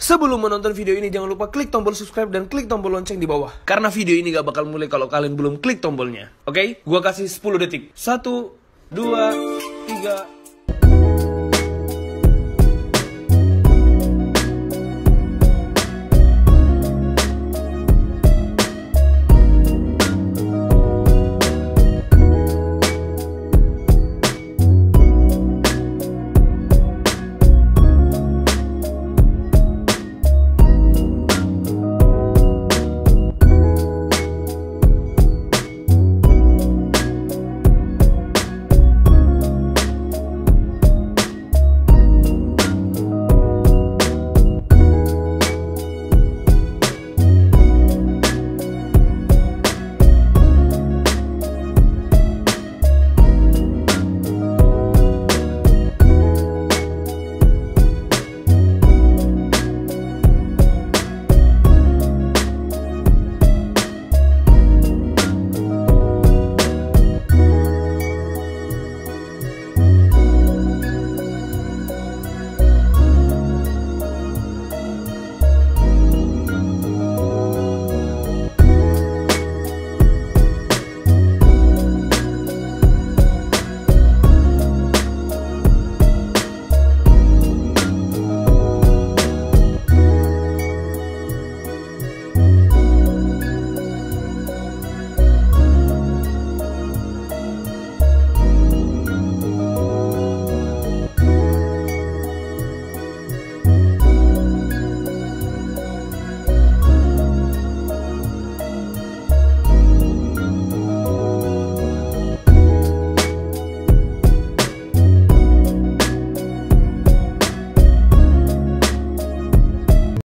Sebelum menonton video ini, jangan lupa klik tombol subscribe dan klik tombol lonceng di bawah. Karena video ini gak bakal mulai kalau kalian belum klik tombolnya. Oke? Gua kasih 10 detik. 1, 2, 3...